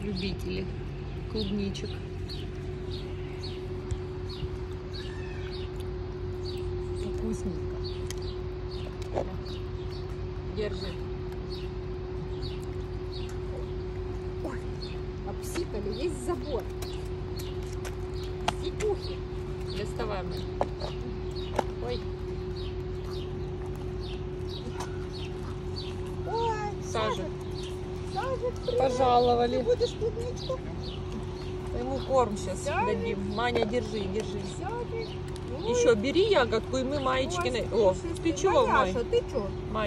любители клубничек. Вкусненько. Держи. Ой, обсипали весь забор. Сипухи. Доставай. Ой, Ой, Сажик. Сажик, привет. Ты Пожаловали. будешь клубничку? Ему корм сейчас Сядет. дадим. Маня, держи, держи. Сядет. Ой, Еще бери ягодку, и мы маечки... ой, О, слушай, ты чего, Мань? Маняша, ты чё? Мань,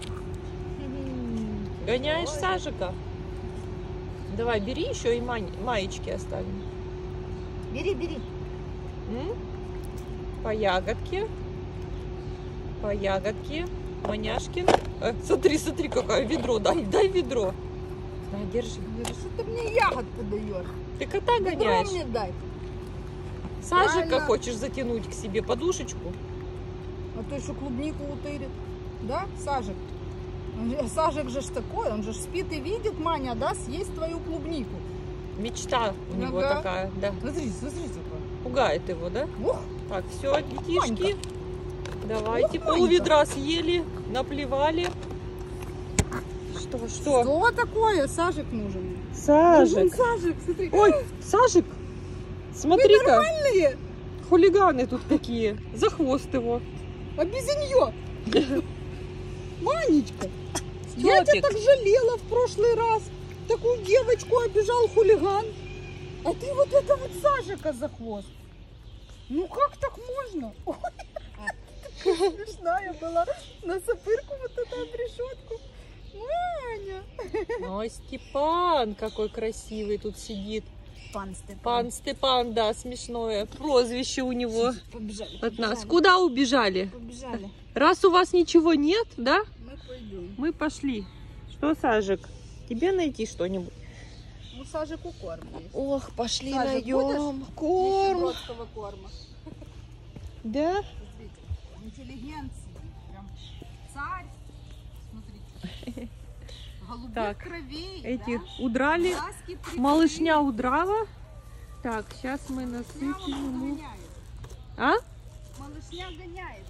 гоняешь Ой. Сажика? Давай, бери еще и маечки оставим. Бери, бери. М? По ягодке. По ягодке. Маняшкин. Смотри, смотри, какое ведро. Дай ведро. На, держи. Говорю, что ты мне ягодку даешь? Ты кота Ведро гоняешь. мне дай. Сажика Правильно. хочешь затянуть к себе подушечку? А то еще клубнику утырит. Да, Сажик? Сажик же ж такой, он же ж спит и видит, Маня, да, съесть твою клубнику. Мечта у него Ага. такая, да. Смотри, смотри, какой. Пугает его, да? Ух, Так, все, детишки. Давайте, Ох, пол Манька. ведра съели, наплевали. Что? что такое? Сажик нужен. Сажик. Сажик, смотри. Ой, Сажик, смотри-ка, Нормальные, хулиганы тут какие. За хвост его. а без нее. Манечка, я тебя Стёпик. так жалела в прошлый раз. Такую девочку обижал хулиган. А ты вот это вот Сажика за хвост. Ну как так можно? Ой, такая смешная была. На сапырку вот эту решетку. Маня. Ой, Степан, какой красивый тут сидит. Пан Степан. Пан Степан, да, смешное прозвище у него Побежали. от нас. Куда убежали? Побежали. Раз у вас ничего нет, да, Мы пойдем. мы пошли. Что, Сажик, тебе найти что-нибудь? Ну, Сажику корм есть. Ох, пошли Сажик, найдем корм. Нищебродского корма. Да? Смотрите, интеллигенции. Прям царь. Смотрите. Голубых Так, кровей. эти да? удрали. Глазки прикрыты. Малышня удрала. Так, сейчас мы Малышня насыпем он ему. гоняет. А? Малышня гоняет.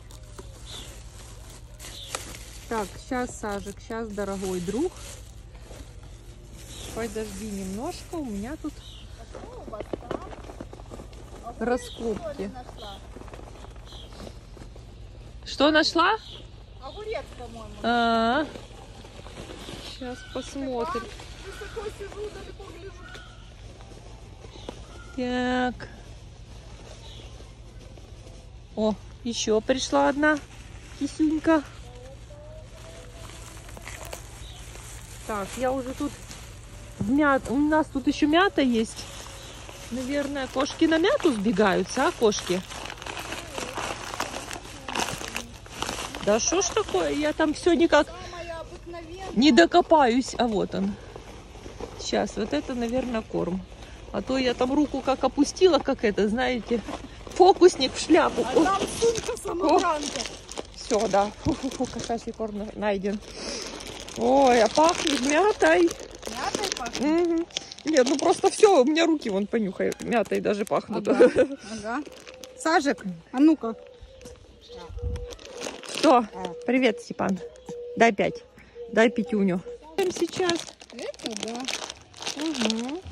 Так, сейчас, Сажик, сейчас, дорогой друг. Подожди немножко, у меня тут А что у вас там? Огурец, раскопки. что ли, нашла? Что нашла? Огурец, по-моему. Сейчас посмотрим. Высоко сижу, далеко гляжу. Так. О, еще пришла одна кисюнька. Так, я уже тут у нас тут еще мята есть. Наверное, кошки на мяту сбегаются, а кошки? Да что ж такое? Я там все никак Самая обыкновенная. не докопаюсь. А вот он. Сейчас, вот это, наверное, корм. А то я там руку как опустила, как это, знаете, фокусник в шляпу. А там сумка-самобранка. Все, да. Фу-фу-фу, кошачий корм найден. Ой, а пахнет мятой. Мятой пахнет? Мгм. Нет, ну просто все, у меня руки вон понюхают. Мятой даже пахнут. Ага, ага. Сажик, а ну-ка. Что? Привет, Степан. Дай 5. Дай пятюню. Сейчас. Это да. Угу.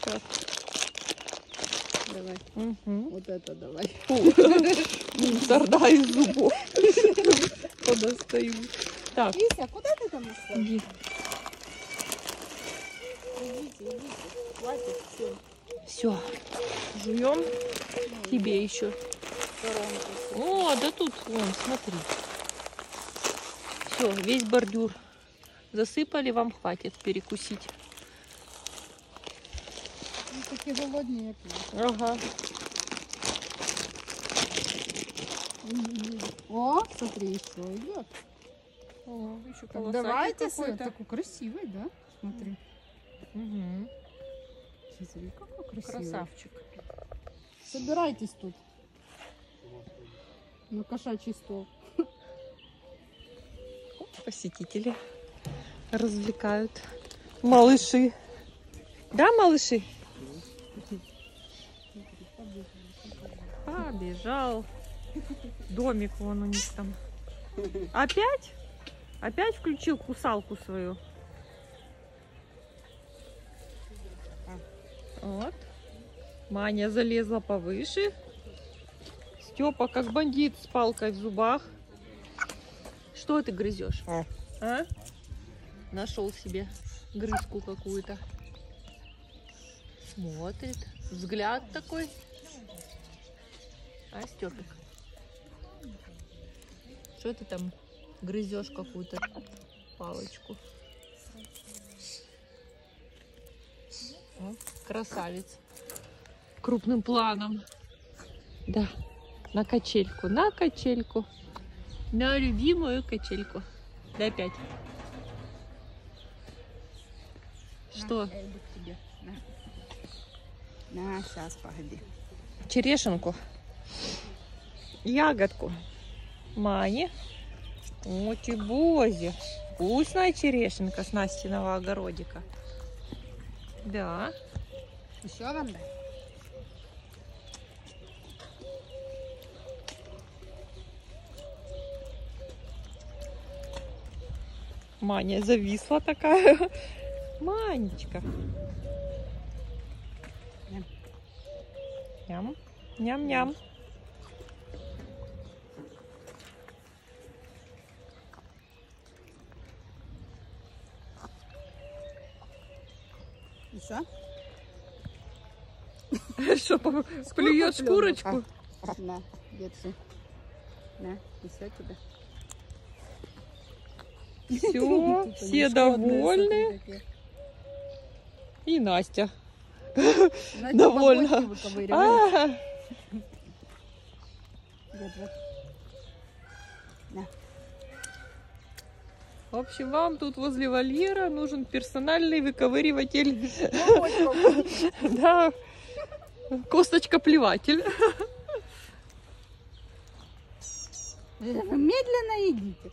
Давай. Угу. Вот это давай. Сорда из зубов. Подостаю. Так. Лися, куда ты там ушла? Иди. Идите. Хватит, все. Все. Жуем. Тебе еще. О, да тут, вон, смотри. Все, весь бордюр засыпали, вам хватит перекусить. Мы такие голодные. Ага. О, смотри, еще идет. О, еще Так, давайте, такой красивый, да? Смотри. Угу. Смотри, какой красивый. Красавчик. Собирайтесь тут. На кошачий стол. Посетители развлекают. Малыши. Да, малыши? Побежал. Домик вон у них там. Опять? Опять включил кусалку свою. Вот. Маня залезла повыше. Степа как бандит с палкой в зубах. Что ты грызешь? А? Нашел себе грызку какую-то. Смотрит. Взгляд такой. А, Степик? Что ты там грызешь какую-то палочку? О, красавец. Крупным планом. Да. На качельку. На качельку. На любимую качельку. Дай 5. Что? Я иду к тебе. На, сейчас, погоди. Черешенку. Ягодку. Мане. Бози. Вкусная черешенка с Настиного огородика. Да. Еще вам дай? Маня зависла такая. Манечка. Ням. Ням-ням. Еще? Что, плюет шкурочку? На, держи. На, еще тебе. Все, все довольны. И Настя довольна. А, Держи. На. В общем, вам тут возле вольера нужен персональный выковыриватель. Да, косточка-плеватель. Вы медленно идите.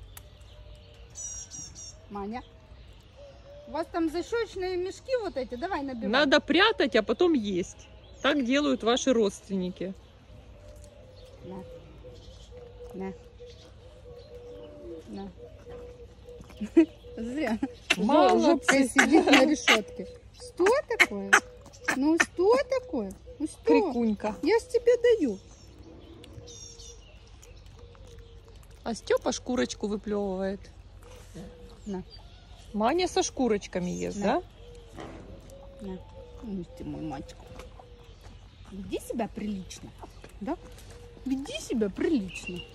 Маня, у вас там защечные мешки вот эти, давай набивай. Надо прятать, а потом есть. Так делают ваши родственники. На. На. На. Зря. Молодцы. Жопка сидит на решетке. Что такое? Ну что такое? Ну что? Крикунька. Я ж тебе даю. А Степа шкурочку выплевывает. На. Маня со шкурочками ест, На. да? На. Ну ты мой мальчик. Веди себя прилично. Да? Веди себя прилично.